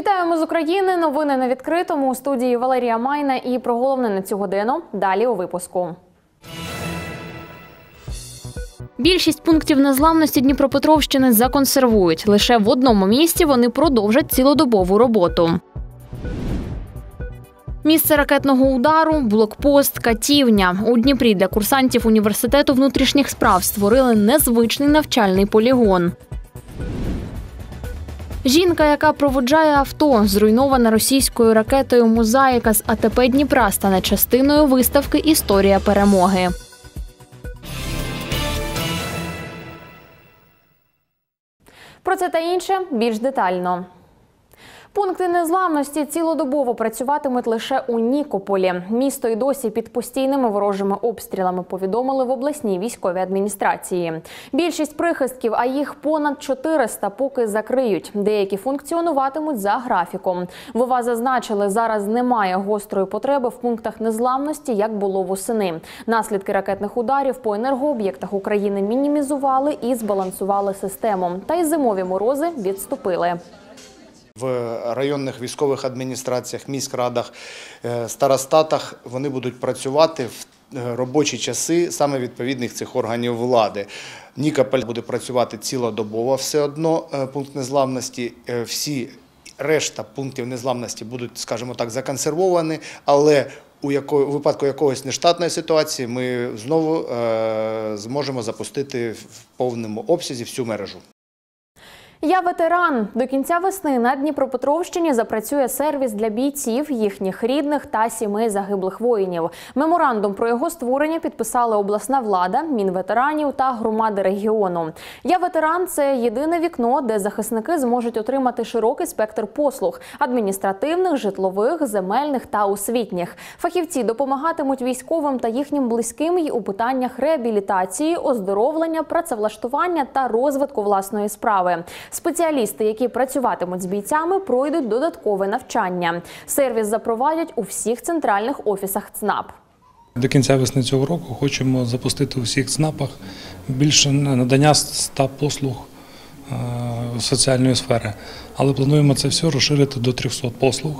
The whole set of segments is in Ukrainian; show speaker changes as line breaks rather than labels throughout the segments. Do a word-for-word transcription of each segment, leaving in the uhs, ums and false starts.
Вітаємо з України. Новини на відкритому. У студії Валерія Майна і про головне на цю годину. Далі у випуску. Більшість пунктів незламності Дніпропетровщини законсервують. Лише в одному місті вони продовжать цілодобову роботу. Місце ракетного удару – блокпост Катівня. У Дніпрі для курсантів університету внутрішніх справ створили незвичний навчальний полігон. Жінка, яка проводжає авто, зруйнована російською ракетою «Мозаїка» з АТП Дніпра, стане частиною виставки «Історія перемоги». Про це та інше більш детально. Пункти незламності цілодобово працюватимуть лише у Нікополі. Місто й досі під постійними ворожими обстрілами, повідомили в обласній військовій адміністрації. Більшість прихистків, а їх понад чотириста, поки закриють. Деякі функціонуватимуть за графіком. В ОВА зазначили, зараз немає гострої потреби в пунктах незламності, як було восени. Наслідки ракетних ударів по енергооб'єктах України мінімізували і збалансували систему. Та й зимові морози відступили.
В районних військових адміністраціях, міськрадах, старостатах вони будуть працювати в робочі часи саме відповідних цих органів влади. Нікополь буде працювати цілодобово все одно, пункт незламності. Всі решта пунктів незламності будуть, скажімо так, законсервовані, але у, якої, у випадку якогось нештатної ситуації ми знову е, зможемо запустити в повному обсязі всю мережу.
Я ветеран. До кінця весни на Дніпропетровщині запрацює сервіс для бійців, їхніх рідних та сімей загиблих воїнів. Меморандум про його створення підписали обласна влада, Мінветеранів та громади регіону. Я ветеран – це єдине вікно, де захисники зможуть отримати широкий спектр послуг – адміністративних, житлових, земельних та освітніх. Фахівці допомагатимуть військовим та їхнім близьким й у питаннях реабілітації, оздоровлення, працевлаштування та розвитку власної справи. Спеціалісти, які працюватимуть з бійцями, пройдуть додаткове навчання. Сервіс запровадять у всіх центральних офісах ЦНАП.
До кінця весни цього року хочемо запустити у всіх ЦНАПах більше надання ста послуг соціальної сфери. Але плануємо це все розширити до трьохсот послуг.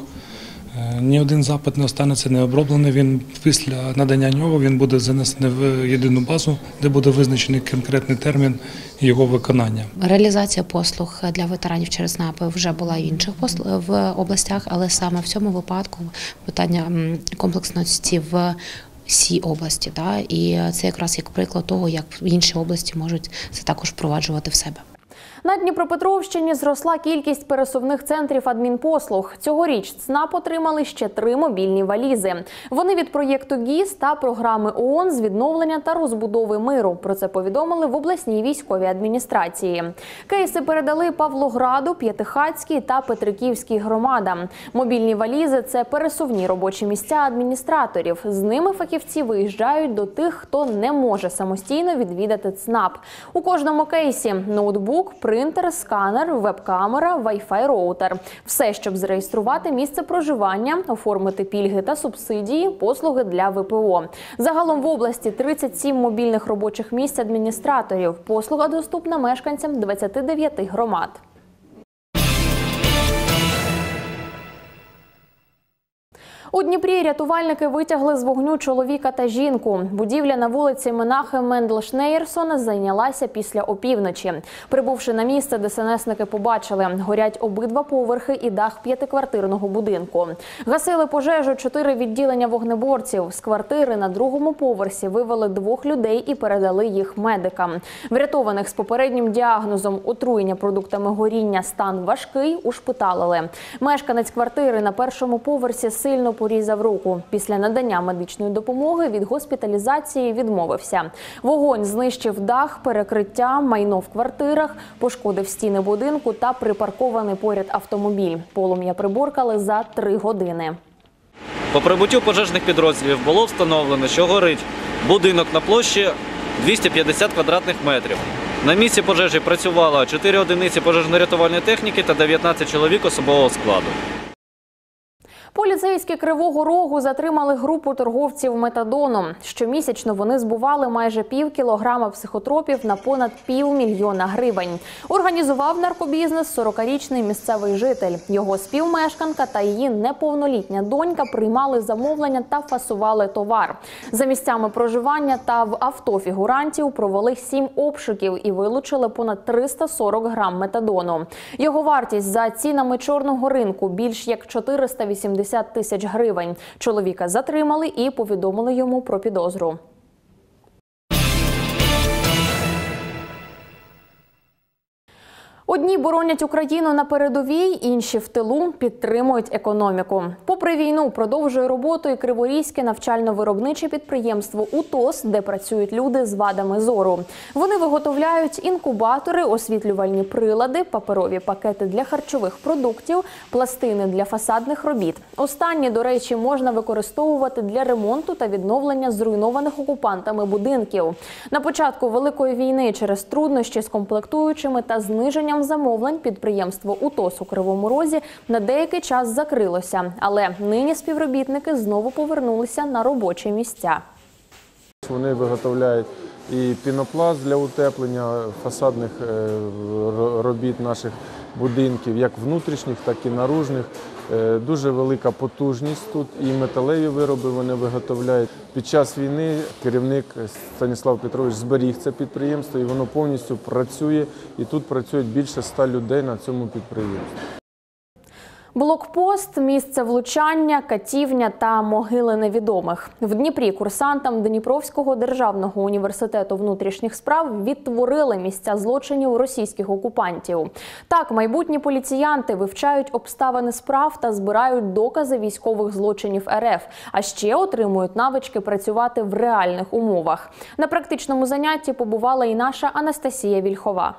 Ні один запит не останеться необроблений. Він після надання нього він буде занесений в єдину базу, де буде визначений конкретний термін його виконання.
Реалізація послуг для ветеранів через ЦНАПи вже була в інших в областях, але саме в цьому випадку питання комплексності в всій області. Да? І це якраз як приклад того, як інші області можуть це також впроваджувати в себе.
На Дніпропетровщині зросла кількість пересувних центрів адмінпослуг. Цьогоріч ЦНАП отримали ще три мобільні валізи. Вони від проєкту ГІС та програми ООН з відновлення та розбудови миру. Про це повідомили в обласній військовій адміністрації. Кейси передали Павлограду, П'ятихатській та Петриківській громадам. Мобільні валізи – це пересувні робочі місця адміністраторів. З ними фахівці виїжджають до тих, хто не може самостійно відвідати ЦНАП. У кожному кейсі – ноутбук, принтер, сканер, веб-камера, вай-фай-роутер. Все, щоб зареєструвати місце проживання, оформити пільги та субсидії, послуги для ве пе о. Загалом в області тридцять сім мобільних робочих місць адміністраторів. Послуга доступна мешканцям двадцяти дев'яти громад. У Дніпрі рятувальники витягли з вогню чоловіка та жінку. Будівля на вулиці Менахема Менделя-Шнеєрсона зайнялася після опівночі. Прибувши на місце, ДСНСники побачили – горять обидва поверхи і дах п'ятиквартирного будинку. Гасили пожежу чотири відділення вогнеборців. З квартири на другому поверсі вивели двох людей і передали їх медикам. Врятованих з попереднім діагнозом отруєння продуктами горіння стан важкий ушпиталили. Мешканець квартири на першому поверсі сильно порізав руку. Після надання медичної допомоги від госпіталізації відмовився. Вогонь знищив дах, перекриття, майно в квартирах, пошкодив стіни будинку та припаркований поряд автомобіль. Полум'я приборкали за три години.
По прибуттю пожежних підрозділів було встановлено, що горить будинок на площі двісті п'ятдесят квадратних метрів. На місці пожежі працювало чотири одиниці пожежно-рятувальної техніки та дев'ятнадцять чоловік особового складу.
Поліцейські Кривого Рогу затримали групу торговців метадоном. Щомісячно вони збували майже пів кілограма психотропів на понад півмільйона гривень. Організував наркобізнес сорокарічний місцевий житель. Його співмешканка та її неповнолітня донька приймали замовлення та фасували товар. За місцями проживання та в авто фігурантів провели сім обшуків і вилучили понад триста сорок грам метадону. Його вартість за цінами чорного ринку більш як чотириста вісімдесят тисяч гривень. Чоловіка затримали і повідомили йому про підозру. Одні боронять Україну на передовій, інші в тилу підтримують економіку. Попри війну, продовжує роботу і Криворізьке навчально-виробниче підприємство «УТОС», де працюють люди з вадами зору. Вони виготовляють інкубатори, освітлювальні прилади, паперові пакети для харчових продуктів, пластини для фасадних робіт. Останні, до речі, можна використовувати для ремонту та відновлення зруйнованих окупантами будинків. На початку Великої війни через труднощі з комплектуючими та зниженням замовлень підприємство «УТОС» у Кривому Розі на деякий час закрилося. Але нині співробітники знову повернулися на робочі місця.
Вони виготовляють і пінопласт для утеплення фасадних робіт наших будинків, як внутрішніх, так і наружних. Дуже велика потужність тут, і металеві вироби вони виготовляють. Під час війни керівник Станіслав Петрович зберіг це підприємство, і воно повністю працює, і тут працюють більше ста людей на цьому підприємстві.
Блокпост, місце влучання, катівня та могили невідомих. В Дніпрі курсантам Дніпровського державного університету внутрішніх справ відтворили місця злочинів російських окупантів. Так, майбутні поліціянти вивчають обставини справ та збирають докази військових злочинів РФ, а ще отримують навички працювати в реальних умовах. На практичному занятті побувала і наша Анастасія Вільхова.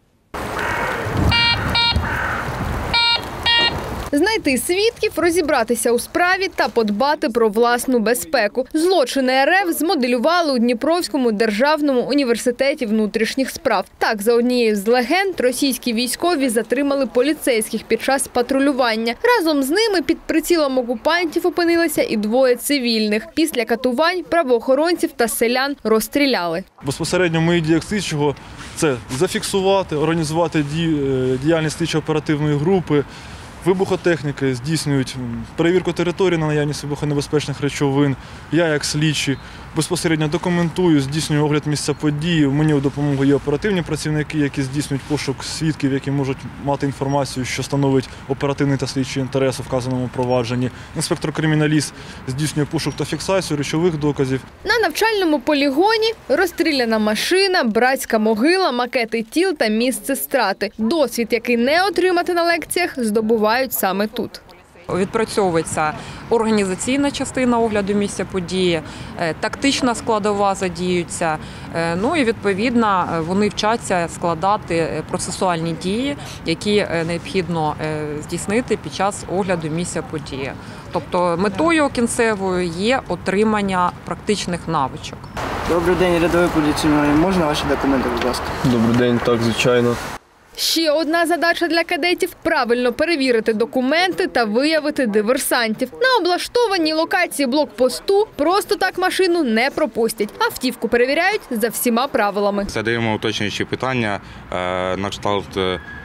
Знайти свідків, розібратися у справі та подбати про власну безпеку. Злочини РФ змоделювали у Дніпровському державному університеті внутрішніх справ. Так, за однією з легенд, російські військові затримали поліцейських під час патрулювання. Разом з ними під прицілом окупантів опинилися і двоє цивільних. Після катувань правоохоронців та селян розстріляли.
Безпосередньо мої дії як слідчого – це зафіксувати, організувати діяльність слідчо-оперативної групи, вибухотехніки, здійснюють перевірку території на наявність вибухонебезпечних речовин. Я, як слідчий, безпосередньо документую, здійснюю огляд місця події. Мені у допомогу є оперативні працівники, які здійснюють пошук свідків, які можуть мати інформацію, що становить оперативний та слідчий інтерес у вказаному провадженні. Інспектор-криміналіст здійснює пошук та фіксацію речових доказів.
На навчальному полігоні розстріляна машина, братська могила, макети тіл та місце страти. Досвід, який не отримати на лекціях, здобувають саме тут.
Відпрацьовується організаційна частина огляду місця події, тактична складова задіюється, ну і відповідно вони вчаться складати процесуальні дії, які необхідно здійснити під час огляду місця події. Тобто метою кінцевою є отримання практичних навичок.
Добрий день, рядовий поліцейський. Можна ваші документи, будь ласка?
Добрий день, так, звичайно.
Ще одна задача для кадетів – правильно перевірити документи та виявити диверсантів. На облаштованій локації блокпосту просто так машину не пропустять. Автівку перевіряють за всіма правилами.
Задаємо уточнюючі питання на кшталт,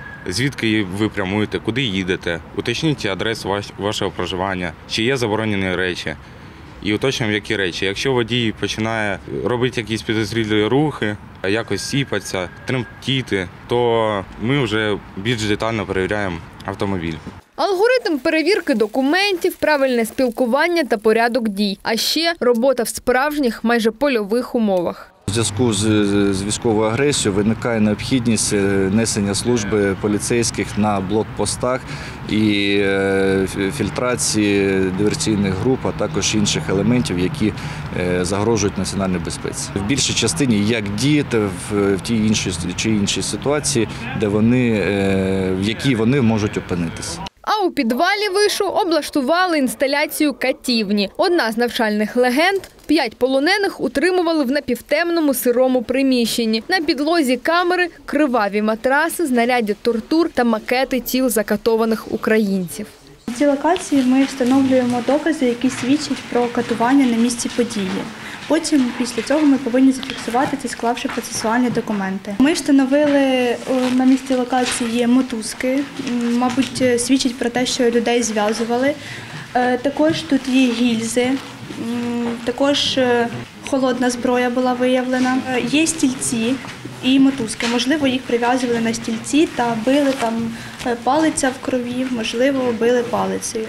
звідки ви прямуєте, куди їдете, уточніть адресу вашого проживання, чи є заборонені речі. І уточнюємо, які речі. Якщо водій починає робити якісь підозрілі рухи, якось сіпатися, тремтіти, то ми вже більш детально перевіряємо автомобіль.
Алгоритм перевірки документів, правильне спілкування та порядок дій. А ще робота в справжніх, майже польових умовах.
У зв'язку з військовою агресією виникає необхідність несення служби поліцейських на блокпостах і фільтрації диверсійних груп, а також інших елементів, які загрожують національній безпеці. В більшій частині як діяти в тій іншій чи іншій ситуації, де вони, в якій вони можуть опинитися.
А у підвалі вишу облаштували інсталяцію катівні. Одна з навчальних легенд – п'ять полонених утримували в напівтемному сирому приміщенні. На підлозі камери – криваві матраси, знаряддя тортур та макети тіл закатованих українців.
На цій локації ми встановлюємо докази, які свідчать про катування на місці події. Потім, після цього, ми повинні зафіксувати це, склавши процесуальні документи. Ми встановили на місці локації мотузки, мабуть, свідчить про те, що людей зв'язували. Також тут є гільзи, також холодна зброя була виявлена. Є стільці і мотузки. Можливо, їх прив'язували на стільці та били там палиця в крові, можливо, били палицею.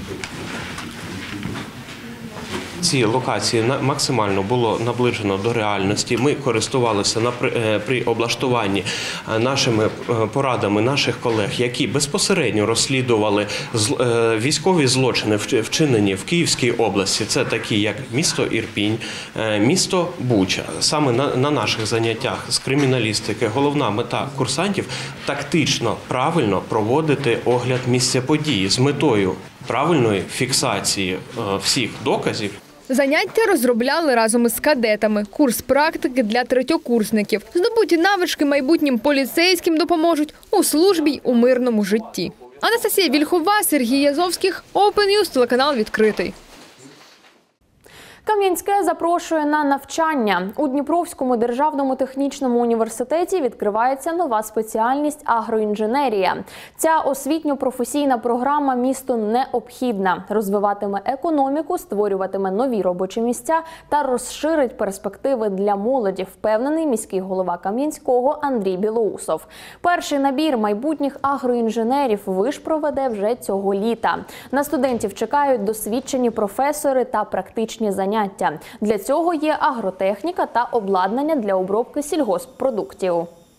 Ці локації максимально було наближено до реальності. Ми користувалися при облаштуванні нашими порадами наших колег, які безпосередньо розслідували військові злочини, вчинені в Київській області. Це такі, як місто Ірпінь, місто Буча. Саме на наших заняттях з криміналістики головна мета курсантів – тактично, правильно проводити огляд місця події з метою правильної фіксації всіх доказів.
Заняття розробляли разом із кадетами. Курс практики для третьокурсників. Здобуті навички майбутнім поліцейським допоможуть у службі й у мирному житті. Анастасія Вільхова, Сергій Язовських, Open News, телеканал «Відкритий».
Кам'янське запрошує на навчання. У Дніпровському державному технічному університеті відкривається нова спеціальність – агроінженерія. Ця освітньо-професійна програма місту необхідна. Розвиватиме економіку, створюватиме нові робочі місця та розширить перспективи для молоді, впевнений міський голова Кам'янського Андрій Білоусов. Перший набір майбутніх агроінженерів виш проведе вже цього літа. На студентів чекають досвідчені професори та практичні заняття. Для цього є агротехніка та обладнання для обробки сільгосппродуктів.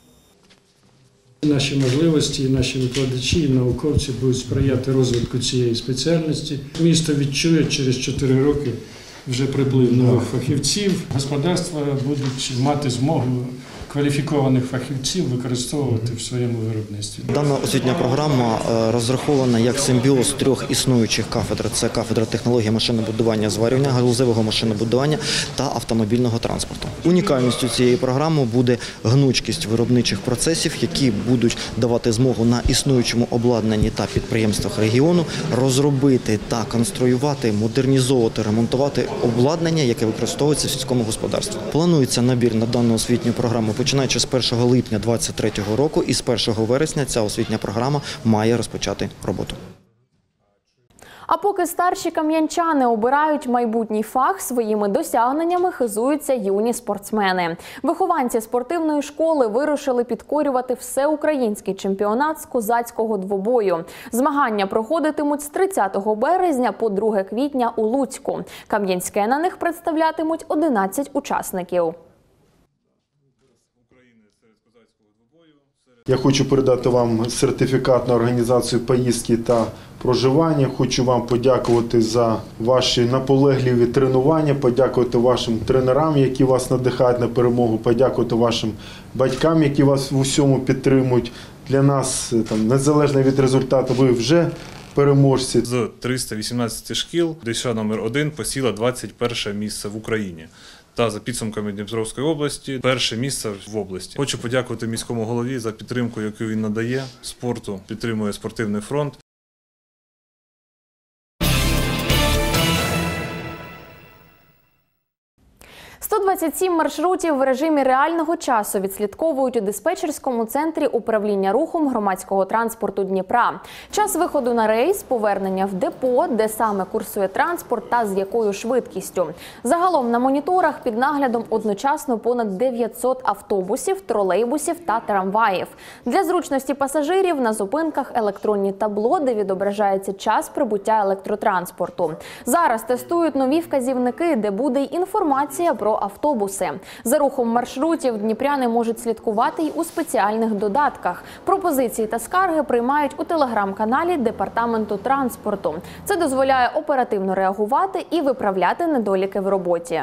Наші можливості, наші викладачі і науковці будуть сприяти розвитку цієї спеціальності. Місто відчує через чотири роки вже приплив нових фахівців. Господарства будуть мати змогу кваліфікованих фахівців використовувати в своєму виробництві.
Дана освітня програма розрахована як симбіоз трьох існуючих кафедр. Це кафедра технології машинобудування, зварювання, галузевого машинобудування та автомобільного транспорту. Унікальністю цієї програми буде гнучкість виробничих процесів, які будуть давати змогу на існуючому обладнанні та підприємствах регіону розробити та конструювати, модернізовувати, ремонтувати обладнання, яке використовується в сільському господарстві. Планується набір на дану освітню програму починаючи з першого липня дві тисячі двадцять третього року, і з першого вересня ця освітня програма має розпочати роботу.
А поки старші кам'янчани обирають майбутній фах, своїми досягненнями хизуються юні спортсмени. Вихованці спортивної школи вирушили підкорювати всеукраїнський чемпіонат з козацького двобою. Змагання проходитимуть з тридцятого березня по друге квітня у Луцьку. Кам'янське на них представлятимуть одинадцять учасників.
Я хочу передати вам сертифікат на організацію поїздки та проживання. Хочу вам подякувати за ваші наполегливі тренування, подякувати вашим тренерам, які вас надихають на перемогу, подякувати вашим батькам, які вас в усьому підтримують. Для нас, там, незалежно від результату, ви вже переможці.
З триста вісімнадцяти шкіл ДЮСШ номер один посіла двадцять перше місце в Україні. Та за підсумками Дніпровської області перше місце в області. Хочу подякувати міському голові за підтримку, яку він надає спорту, підтримує спортивний фронт.
сто двадцять сім маршрутів в режимі реального часу відслідковують у диспетчерському центрі управління рухом громадського транспорту Дніпра. Час виходу на рейс, повернення в депо, де саме курсує транспорт та з якою швидкістю. Загалом на моніторах під наглядом одночасно понад дев'ятсот автобусів, тролейбусів та трамваїв. Для зручності пасажирів на зупинках електронні табло, де відображається час прибуття електротранспорту. Зараз тестують нові вказівники, де буде й інформація про автобуси. За рухом маршрутів дніпряни можуть слідкувати й у спеціальних додатках. Пропозиції та скарги приймають у телеграм-каналі Департаменту транспорту. Це дозволяє оперативно реагувати і виправляти недоліки в роботі.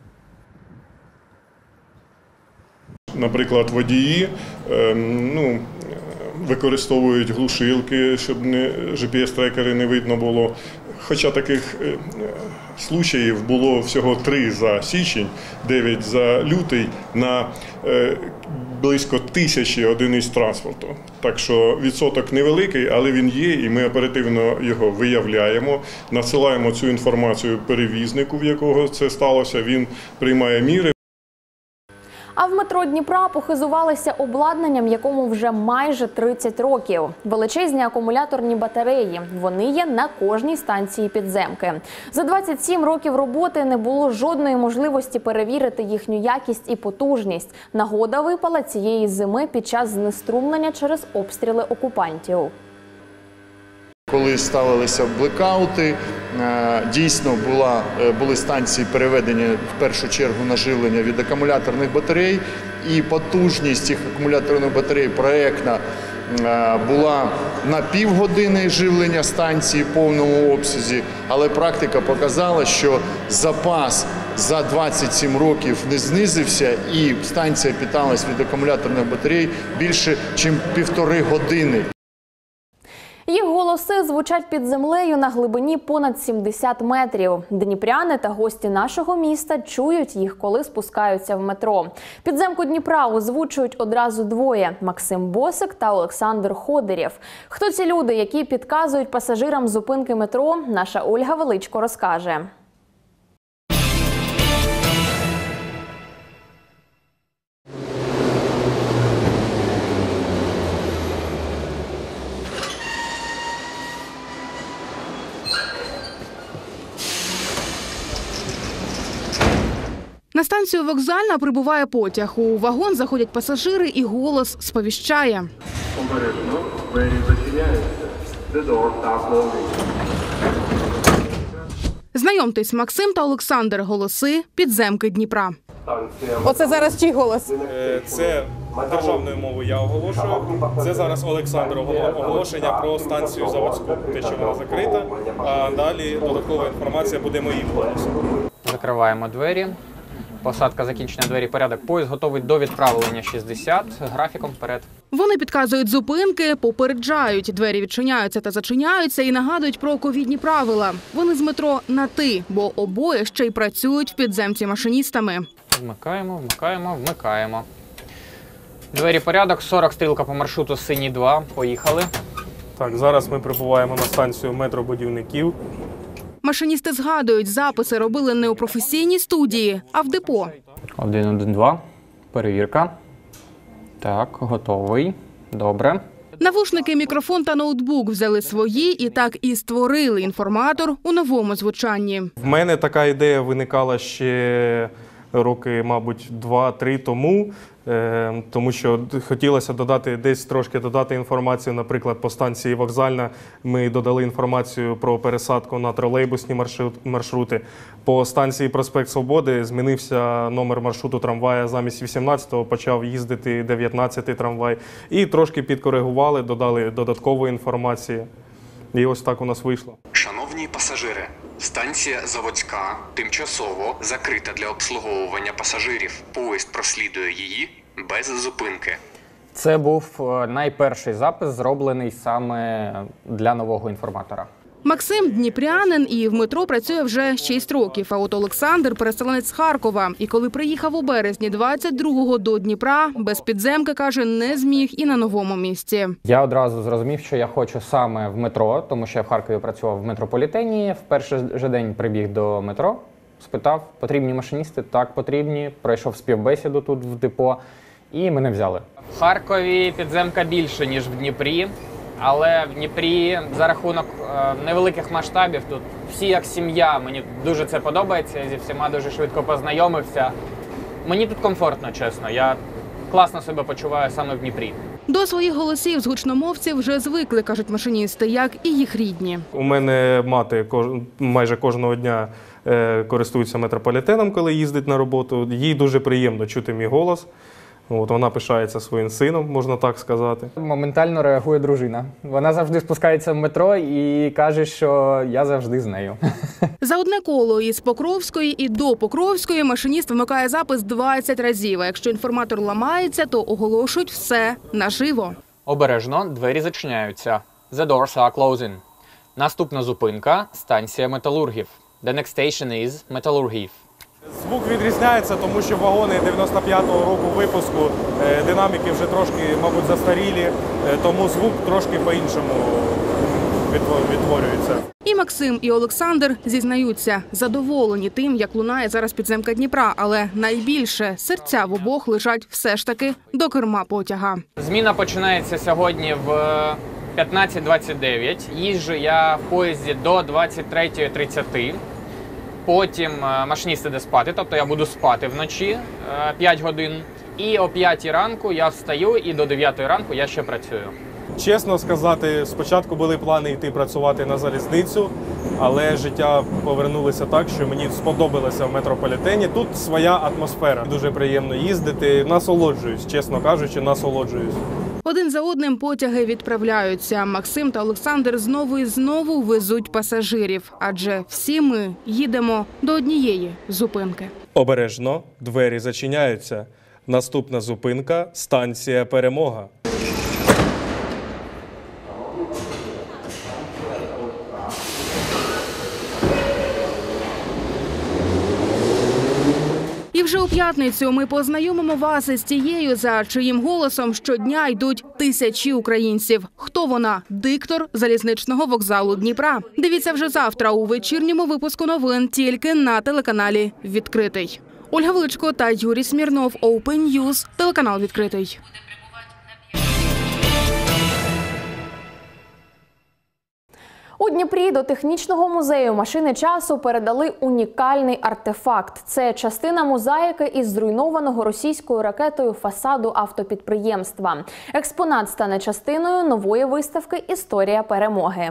Наприклад, водії ну, використовують глушилки, щоб не джі пі ес-трекери не видно було. Хоча таких случаїв було всього три за січень, дев'ять за лютий на е, близько тисячі одиниць транспорту. Так що відсоток невеликий, але він є, і ми оперативно його виявляємо, надсилаємо цю інформацію перевізнику, в якого це сталося, він приймає міри.
А в метро Дніпра похизувалися обладнанням, якому вже майже тридцять років. Величезні акумуляторні батареї. Вони є на кожній станції підземки. За двадцять сім років роботи не було жодної можливості перевірити їхню якість і потужність. Нагода випала цієї зими під час знеструмлення через обстріли окупантів.
Коли ставилися блекаути, дійсно була, були станції переведені в першу чергу на живлення від акумуляторних батарей, і потужність цих акумуляторних батарей проєктна була на півгодини живлення станції в повному обсязі, але практика показала, що запас за двадцять сім років не знизився, і станція питалась від акумуляторних батарей більше, ніж півтори години.
Їх голоси звучать під землею на глибині понад сімдесят метрів. Дніпряни та гості нашого міста чують їх, коли спускаються в метро. Підземку Дніпра озвучують одразу двоє – Максим Босик та Олександр Ходирєв. Хто ці люди, які підказують пасажирам зупинки метро, наша Ольга Величко розкаже.
На станцію Вокзальна прибуває потяг. У вагон заходять пасажири і голос сповіщає.
Обережно, двері зачиняються. The doors are closing.
Знайомтесь, Максим та Олександр – голоси підземки Дніпра.
Оце зараз чий голос?
Це державною мовою я оголошую. Це зараз Олександр оголошення про станцію Заводську. Те, що вона закрита, а далі додаткова інформація буде моїм голосом.
Закриваємо двері. Посадка закінчення, двері, порядок. Поїзд готовий до відправлення шістдесят. Графіком вперед.
Вони підказують зупинки, попереджають. Двері відчиняються та зачиняються і нагадують про ковідні правила. Вони з метро на «ти», бо обоє ще й працюють в підземці машиністами.
Вмикаємо, вмикаємо, вмикаємо. Двері, порядок, сорок, стрілка по маршруту синій два. Поїхали.
Так, зараз ми прибуваємо на станцію метробудівників.
Машиністи згадують, записи робили не у професійній студії, а в депо.
один, один, два. Перевірка. Так, готовий. Добре.
Навушники, мікрофон та ноутбук взяли свої і так і створили інформатор у новому звучанні.
В мене така ідея виникала ще роки, мабуть, два-три тому, тому що хотілося додати, десь трошки додати інформацію, наприклад, по станції Вокзальна ми додали інформацію про пересадку на тролейбусні маршрути. По станції Проспект Свободи змінився номер маршруту трамвая, замість вісімнадцятого почав їздити дев'ятнадцятий трамвай. І трошки підкоригували, додали додаткової інформації. І ось так у нас вийшло.
Шановні пасажири, станція Заводська тимчасово закрита для обслуговування пасажирів. Поїзд прослідує її без зупинки.
Це був найперший запис, зроблений саме для нового інформатора.
Максим – дніпрянин і в метро працює вже шість років. А от Олександр – переселенець з Харкова. І коли приїхав у березні двадцять другого до Дніпра, без підземки, каже, не зміг і на новому місці.
Я одразу зрозумів, що я хочу саме в метро, тому що я в Харкові працював в метрополітені. В перший же день прибіг до метро, спитав, потрібні машиністи? Так, потрібні. Пройшов співбесіду тут в депо і мене взяли. В Харкові підземка більше, ніж в Дніпрі. Але в Дніпрі за рахунок е, невеликих масштабів тут всі як сім'я. Мені дуже це подобається, я зі всіма дуже швидко познайомився. Мені тут комфортно, чесно. Я класно себе почуваю саме в Дніпрі.
До своїх голосів з гучномовців вже звикли, кажуть машиністи, як і їх рідні.
У мене мати кож... майже кожного дня е, користується метрополітеном, коли їздить на роботу. Їй дуже приємно чути мій голос. От, вона пишається своїм сином, можна так сказати.
Моментально реагує дружина. Вона завжди спускається в метро і каже, що я завжди з нею.
За одне коло із Покровської і до Покровської машиніст вмикає запис двадцять разів. А якщо інформатор ламається, то оголошують все наживо.
Обережно, двері зачиняються. The doors are closing. Наступна зупинка – станція металургів.
The next station is Metallurgiv.
Звук відрізняється, тому що вагони дев'яносто п'ятого року випуску, динаміки вже трошки, мабуть, застарілі, тому звук трошки по-іншому відтворюється.
І Максим, і Олександр зізнаються, задоволені тим, як лунає зараз підземка Дніпра, але найбільше серця в обох лежать все ж таки до керма потяга.
Зміна починається сьогодні в п'ятнадцять двадцять дев'ять. Їжджу я в поїзді до двадцять третьої тридцять. Потім машиніст іде спати, тобто я буду спати вночі п'ять годин. І о п'ятій ранку я встаю і до дев'ятої ранку я ще працюю.
Чесно сказати, спочатку були плани йти працювати на залізницю, але життя повернулося так, що мені сподобалося в метрополітені. Тут своя атмосфера. Дуже приємно їздити, насолоджуюсь, чесно кажучи, насолоджуюсь.
Один за одним потяги відправляються. Максим та Олександр знову і знову везуть пасажирів, адже всі ми їдемо до однієї зупинки.
Обережно, двері зачиняються. Наступна зупинка – станція «Перемога».
І вже у п'ятницю ми познайомимо вас із тією, за чиїм голосом щодня йдуть тисячі українців. Хто вона? Диктор залізничного вокзалу Дніпра. Дивіться вже завтра у вечірньому випуску новин тільки на телеканалі «Відкритий». Ольга Величко та Юрій Смірнов, Open News, телеканал «Відкритий».
У Дніпрі до технічного музею машини часу передали унікальний артефакт. Це частина мозаїки із зруйнованого російською ракетою фасаду автопідприємства. Експонат стане частиною нової виставки «Історія перемоги».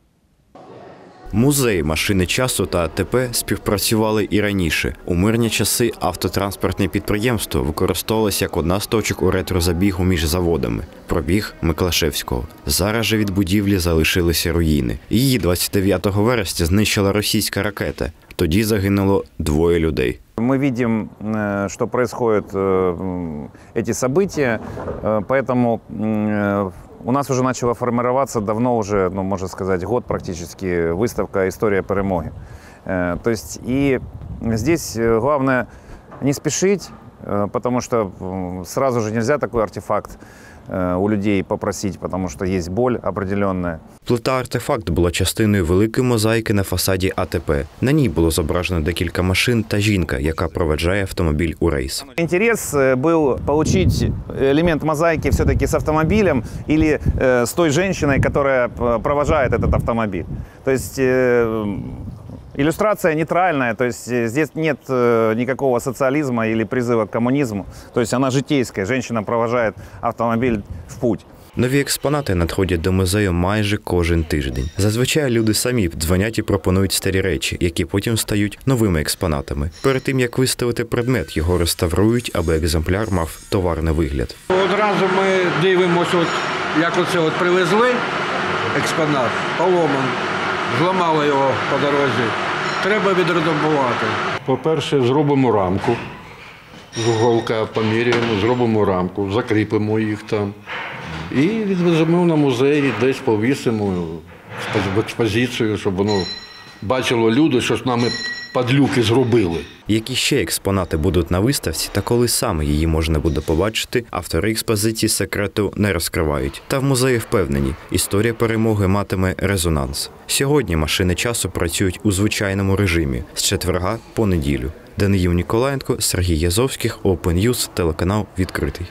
Музей машини часу та АТП співпрацювали і раніше. У мирні часи автотранспортне підприємство використовувалося як одна з точок у ретрозабігу між заводами – пробіг Миклашевського. Зараз же від будівлі залишилися руїни. Її двадцять дев'ятого вересня знищила російська ракета. Тоді загинуло двоє людей.
Мы видим, что происходят эти события, поэтому у нас уже начала формироваться давно уже, ну, можно сказать, год практически, выставка «История перемоги». То есть и здесь главное не спешить, потому что сразу же нельзя такой артефакт у людей попросить, тому що є боль определенна.
Плита-артефакт була частиною великої мозаїки на фасаді АТП. На ній було зображено декілька машин та жінка, яка проведжає автомобіль у рейс.
Інтерес був отримати елемент мозаїки все-таки з автомобілем або з тою жінкою, яка проведжає цей автомобіль. Тобто иллюстрация нейтральная, то есть здесь нет э, никакого социализма или призыва к коммунизму. То есть она житейская, женщина провожает автомобиль в путь.
Нові експонати надходять до музею майже кожен тиждень. Зазвичай люди самі дзвонять і пропонують старі речі, які потім стають новими експонатами. Перед тим, як виставити предмет, його реставрують, аби екземпляр мав товарний вигляд.
Одразу ми дивимося, от, як оце от привезли експонат, поломан. Зламали його по дорозі. Треба відредагувати.
По-перше, зробимо рамку. З уголка поміряємо, зробимо рамку, закріпимо їх там. І відвеземо на музей, десь повісимо в експозицію, щоб воно бачило люди, що з нами падлюки зробили.
Які ще експонати будуть на виставці та коли саме її можна буде побачити, автори експозиції секрету не розкривають. Та в музеї впевнені, історія перемоги матиме резонанс. Сьогодні машини часу працюють у звичайному режимі з четверга по неділю. Даниїл Ніколаєнко, Сергій Язовських, Open News, телеканал «Відкритий».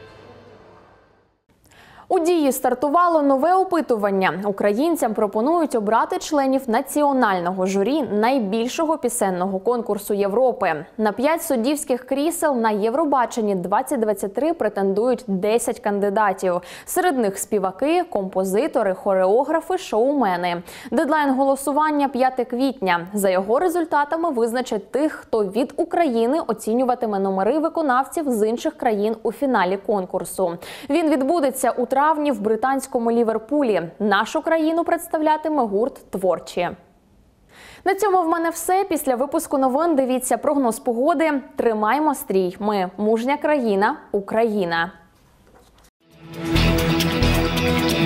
У дії стартувало нове опитування. Українцям пропонують обрати членів національного журі найбільшого пісенного конкурсу Європи. На п'ять суддівських крісел на Євробаченні двадцять двадцять три претендують десять кандидатів. Серед них співаки, композитори, хореографи, шоумени. Дедлайн голосування п'яте квітня. За його результатами визначать тих, хто від України оцінюватиме номери виконавців з інших країн у фіналі конкурсу. Він відбудеться у травні в британському Ліверпулі. Нашу країну представлятиме гурт «Творчі». На цьому в мене все. Після випуску новин дивіться прогноз погоди. Тримаймо стрій. Ми – мужня країна, Україна.